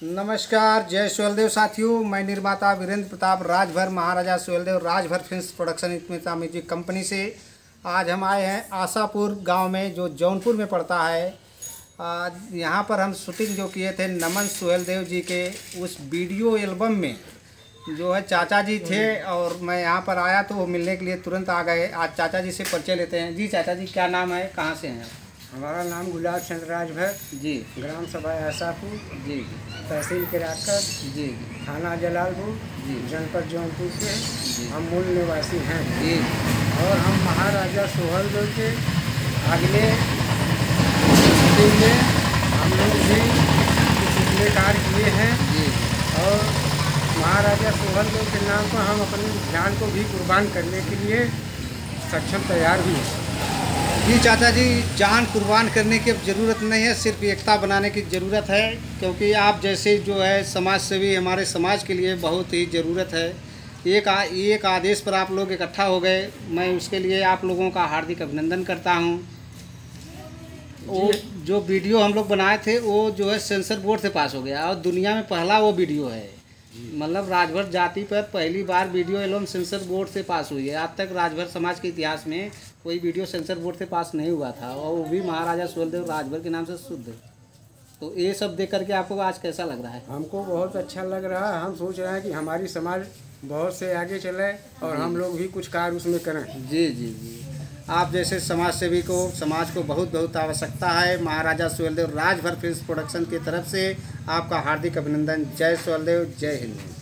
नमस्कार, जय सुहेलदेव साथियों। मैं निर्माता Virendra Pratap Rajbhar Maharaja Suheldev Rajbhar films production music company से आज हम आए हैं आशापुर गांव में, जो जौनपुर में पड़ता है। आज यहाँ पर हम शूटिंग जो किए थे नमन सुहेलदेव जी के उस वीडियो एल्बम में, जो है चाचा जी थे और मैं यहाँ पर आया तो वो मिलने के लिए तुरंत आ गए। आज चाचा जी से परिचय लेते हैं। जी चाचा जी, क्या नाम है, कहाँ से हैं? हमारा नाम गुलाब चंद्र राजभर जी। ग्राम सभा आशापुर, जी तहसील किराकर, जी थाना जलालपुर, जी जनपद जौनपुर के हम मूल निवासी हैं। जी। और हम महाराजा सुहेलदेव के अगले शूटिंग में हम लोग भी कुछ कार्य किए हैं। जी। और महाराजा सुहेलदेव के नाम पर हम अपने ध्यान को भी कुर्बान करने के लिए सक्षम तैयार हुए। जी चाचा जी, जान कुर्बान करने की अब ज़रूरत नहीं है, सिर्फ एकता बनाने की ज़रूरत है, क्योंकि आप जैसे जो है समाज सेवी हमारे समाज के लिए बहुत ही ज़रूरत है। एक आदेश पर आप लोग इकट्ठा हो गए, मैं उसके लिए आप लोगों का हार्दिक अभिनंदन करता हूं। वो जो वीडियो हम लोग बनाए थे वो जो है सेंसर बोर्ड से पास हो गया और दुनिया में पहला वो वीडियो है। मतलब राजभर जाति पर पहली बार वीडियो एल्बम सेंसर बोर्ड से पास हुई है। आज तक राजभर समाज के इतिहास में कोई वीडियो सेंसर बोर्ड से पास नहीं हुआ था, और वो भी महाराजा सुहेलदेव राजभर के नाम से शुद्ध। तो ये सब देख करके आपको आज कैसा लग रहा है? हमको बहुत अच्छा लग रहा है। हम सोच रहे हैं कि हमारी समाज बहुत से आगे चले और हम लोग भी कुछ कार्य उसमें करें। जी जी जी। आप जैसे समाज सेवी को, समाज को बहुत बहुत आवश्यकता है। महाराजा सुहेलदेव राजभर फिल्म्स प्रोडक्शन की तरफ से आपका हार्दिक अभिनंदन। जय सुहेलदेव, जय हिंद।